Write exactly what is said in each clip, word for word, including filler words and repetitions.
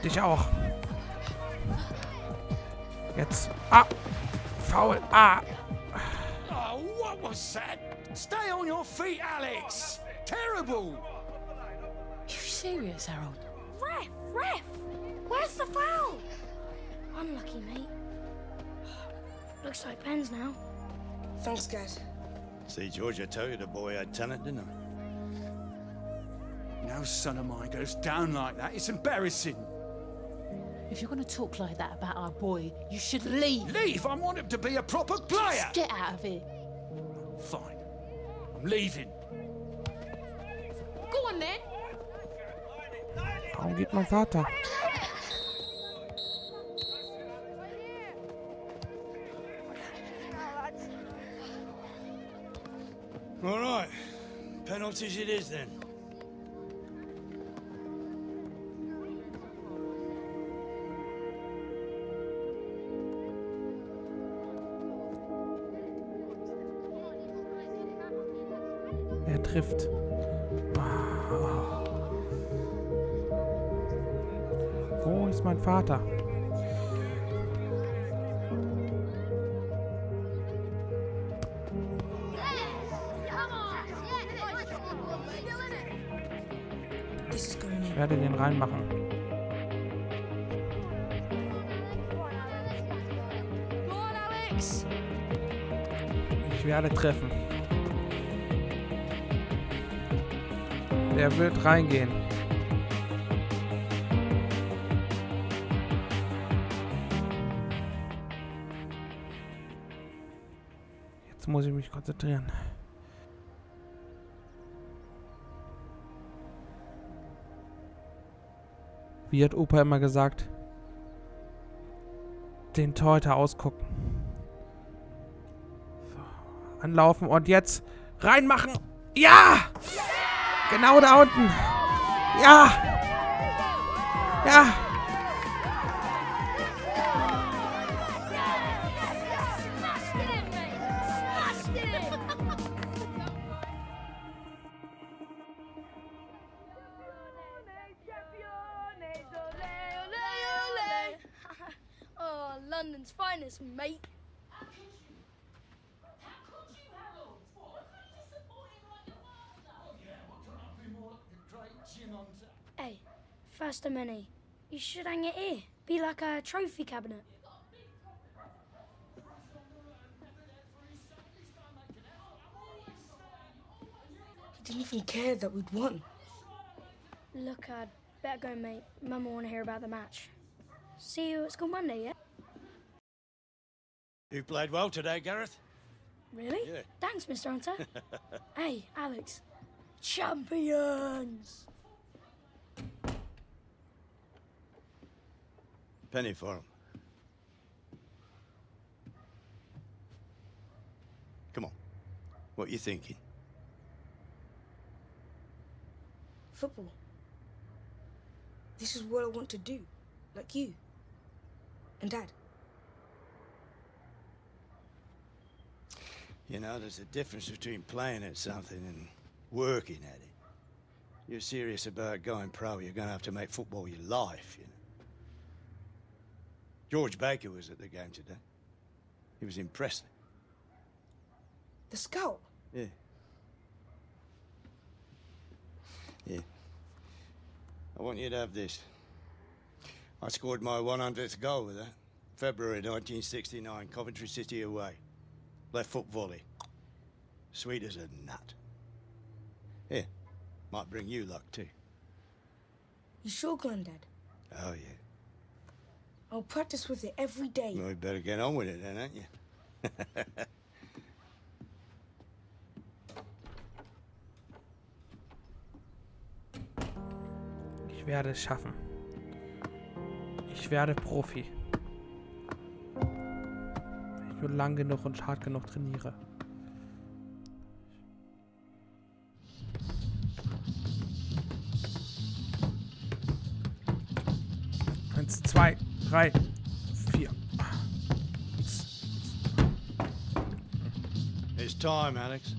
Dich auch. Jetzt. Ah! Faul. Ah! Oh, what was that? Stay on your feet, Alex! Terrible! You serious, Harold? Ref! Ref! Where's the foul? Unlucky, mate. Looks like pens now. Thanks, guys. See, George, I told you the boy had talent, didn't I? No son of mine goes down like that. It's embarrassing. If you're going to talk like that about our boy, you should leave. Leave! I want him to be a proper player! Just get out of here. Fine. I'm leaving. Go on then. Warum geht mein Vater? All right. Penalties it is, then. Er trifft. Wo ist mein Vater? This is going Ich in. werde den reinmachen. Go on, Alex. Ich werde treffen. Der wird reingehen. Jetzt muss ich mich konzentrieren. Wie hat Opa immer gesagt? Den Torhüter ausgucken. So, anlaufen und jetzt reinmachen. Ja! Genau da unten. Ja! Ja! Oh, London's finest, mate. Hey, first a mini. You should hang it here. Be like a trophy cabinet. He didn't even care that we'd won. Look, I'd better go, mate. Mum will want to hear about the match. See you at school Monday, yeah? You played well today, Gareth. Really? Yeah. Thanks, Mister Hunter. Hey, Alex. Champions! Penny for him. Come on. What you thinking? Football. This is what I want to do. Like you. And Dad. You know, there's a difference between playing at something and working at it. You're serious about going pro, you're going to have to make football your life, you know. George Baker was at the game today. He was impressive. The scout. Yeah. Yeah. I want you to have this. I scored my one hundredth goal with that. February nineteen sixty-nine, Coventry City away. Left foot volley. Sweet as a nut. Here, might bring you luck too. You sure, Granddad? Oh, yeah. I'll practice with it every day. Well, you better get on with it then, ain't you? Ich werde es schaffen. Ich werde Profi. Wenn ich nur lang genug und hart genug trainiere. Eins, zwei, drei, vier. It's time, Alex.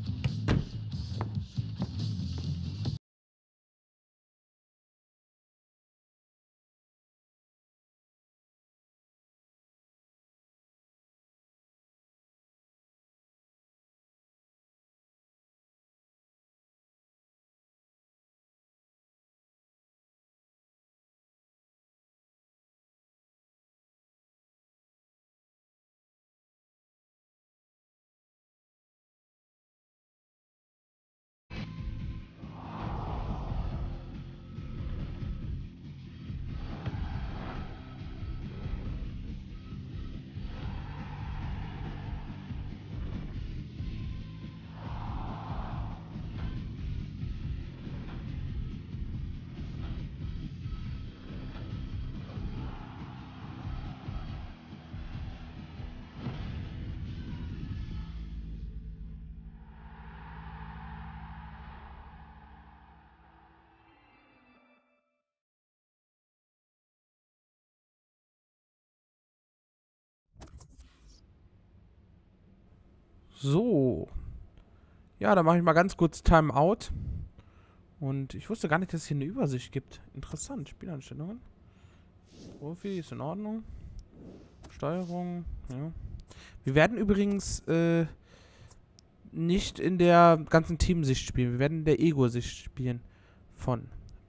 So. Ja, dann mache ich mal ganz kurz Timeout. Und ich wusste gar nicht, dass es hier eine Übersicht gibt. Interessant. Spieleinstellungen. Profi ist in Ordnung. Steuerung. Ja. Wir werden übrigens äh, nicht in der ganzen Teamsicht spielen. Wir werden in der Ego-Sicht spielen. Von.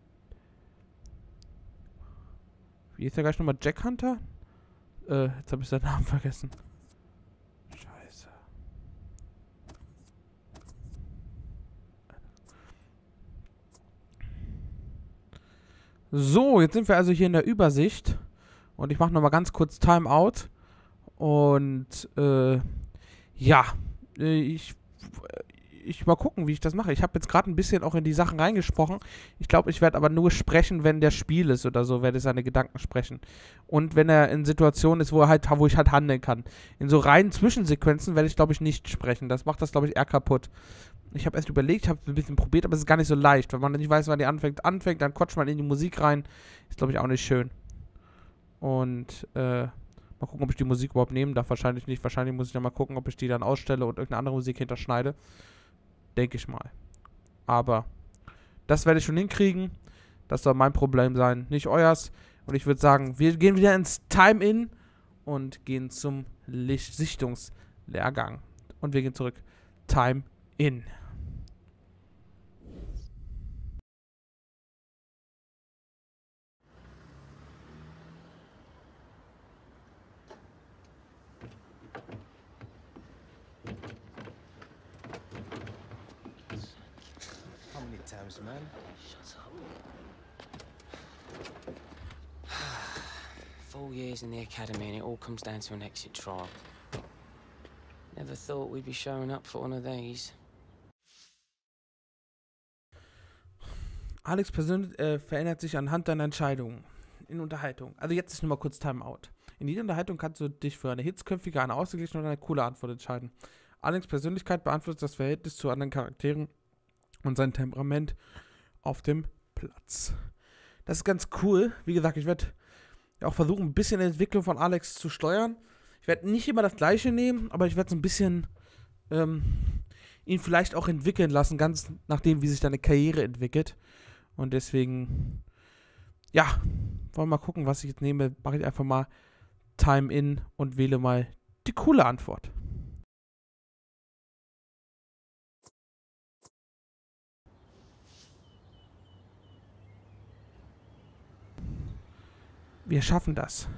Wie ist der gleich nochmal? Jack Hunter? Äh, jetzt habe ich seinen Namen vergessen. Scheiße. So, jetzt sind wir also hier in der Übersicht. Und ich mache nochmal ganz kurz Timeout. Und, äh, ja. Ich, ich mal gucken, wie ich das mache. Ich habe jetzt gerade ein bisschen auch in die Sachen reingesprochen. Ich glaube, ich werde aber nur sprechen, wenn der Spiel ist oder so, werde ich seine Gedanken sprechen. Und wenn er in Situationen ist, wo er halt, wo ich halt handeln kann. In so reinen Zwischensequenzen werde ich, glaube ich, nicht sprechen. Das macht das, glaube ich, eher kaputt. Ich habe erst überlegt, ich habe ein bisschen probiert, aber es ist gar nicht so leicht. Wenn man nicht weiß, wann die anfängt, anfängt, dann quatscht man in die Musik rein. Ist, glaube ich, auch nicht schön. Und, äh, mal gucken, ob ich die Musik überhaupt nehmen darf. Wahrscheinlich nicht. Wahrscheinlich muss ich dann mal gucken, ob ich die dann ausstelle und irgendeine andere Musik hinterschneide. Denke ich mal. Aber das werde ich schon hinkriegen. Das soll mein Problem sein, nicht euers. Und ich würde sagen, wir gehen wieder ins Time-In und gehen zum Licht Sichtungslehrgang. Und wir gehen zurück. Time-In. How many times, man? Shut up. Four years in the academy and it all comes down to an exit trial. Never thought we'd be showing up for one of these. Alex persönlich äh, verändert sich anhand deiner Entscheidungen in Unterhaltung. Also jetzt ist nur mal kurz Timeout. In jeder Unterhaltung kannst du dich für eine hitzköpfige, eine ausgeglichene oder eine coole Antwort entscheiden. Alex' Persönlichkeit beeinflusst das Verhältnis zu anderen Charakteren und sein Temperament auf dem Platz. Das ist ganz cool. Wie gesagt, ich werde auch versuchen, ein bisschen die Entwicklung von Alex zu steuern. Ich werde nicht immer das Gleiche nehmen, aber ich werde so ein bisschen ähm, ihn vielleicht auch entwickeln lassen, ganz nachdem, wie sich deine Karriere entwickelt. Und deswegen, ja, wollen wir mal gucken, was ich jetzt nehme. Mache ich einfach mal Time In und wähle mal die coole Antwort. Wir schaffen das.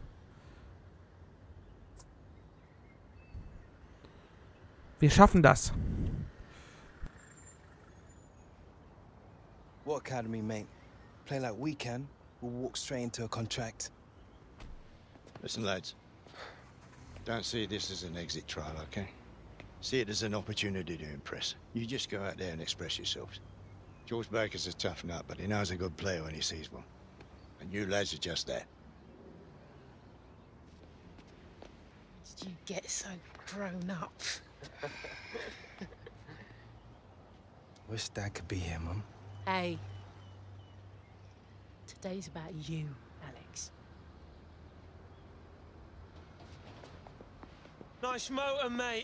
Wir schaffen das. What academy, mate? Play like we can, we'll walk straight into a contract. Listen, lads. Don't see this as an exit trial, okay? See it as an opportunity to impress. You just go out there and express yourselves. George Baker's a tough nut, but he knows a good player when he sees one. And you lads are just that. Did you get so grown up? Wish Dad could be here, Mum. Hey. Today's about you, Alex. Nice motor, mate.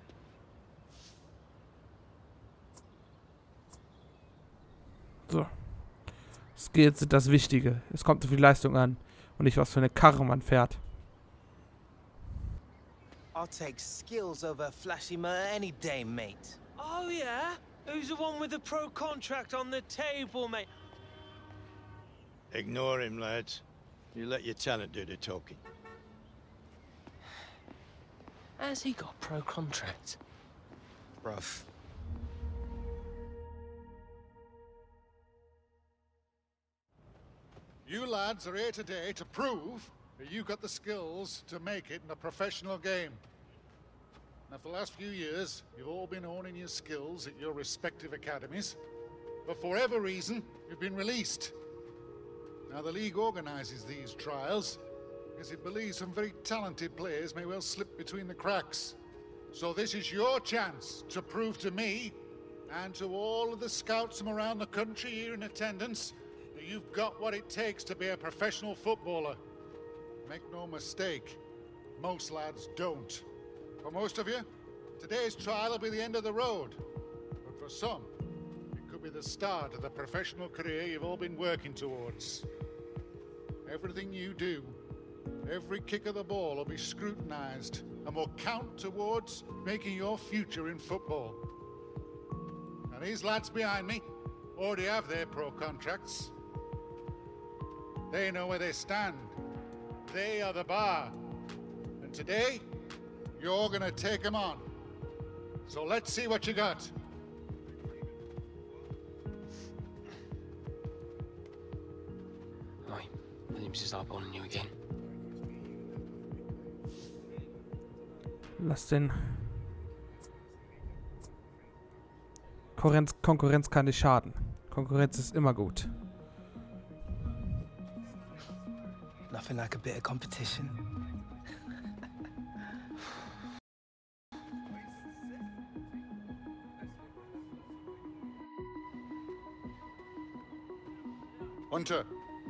So. Skills sind das Wichtige. Es kommt auf die Leistung an und nicht, was für eine Karre man fährt. I'll take skills over flashy motor any day, mate. Oh, yeah? Who's the one with the pro contract on the table, mate? Ignore him, lads. You let your talent do the talking. Has he got pro contract? Bruv. You lads are here today to prove that you've got the skills to make it in a professional game. Now, for the last few years, you've all been honing your skills at your respective academies, but for whatever reason, you've been released. Now, the league organizes these trials because it believes some very talented players may well slip between the cracks. So this is your chance to prove to me and to all of the scouts from around the country here in attendance that you've got what it takes to be a professional footballer. Make no mistake, most lads don't. For most of you, Today's trial will be the end of the road. But for some, it could be the start of the professional career you've all been working towards. Everything you do, every kick of the ball will be scrutinized and will count towards making your future in football. Now these lads behind me already have their pro contracts. They know where they stand. They are the bar. And today, you're gonna take them on. So let's see what you got. Oi, Williams is eyeballing you again. Lass den. Konkurrenz, Konkurrenz kann nicht schaden. Konkurrenz ist immer gut. Nothing like a bit of competition. Hunter.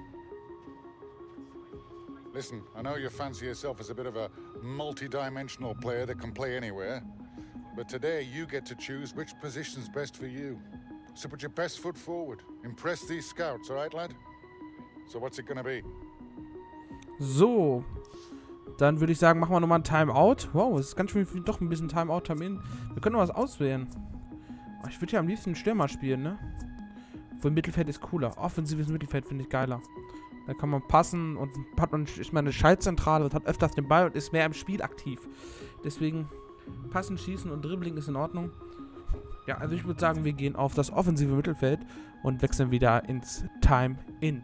Listen, I know you fancy yourself as a bit of a multi-dimensional player that can play anywhere. But today you get to choose which position's best for you. So put your best foot forward. Impress these scouts, all right, lad? So what's it gonna be? So. Dann würde ich sagen, machen wir nochmal ein Timeout. Wow, es ist ganz schön viel, doch ein bisschen Timeout-Termin. Wir können noch was auswählen. Ich würde ja am liebsten Stürmer spielen, ne? Obwohl Mittelfeld ist cooler. Offensives Mittelfeld finde ich geiler. Da kann man passen und hat man, ist man eine Schaltzentrale und hat öfters den Ball und ist mehr im Spiel aktiv. Deswegen passen, schießen und Dribbling ist in Ordnung. Ja, also ich würde sagen, wir gehen auf das offensive Mittelfeld und wechseln wieder ins Time-In.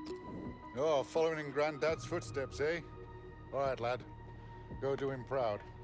Oh, following in Granddad's footsteps, eh? All right, lad. Go do him proud.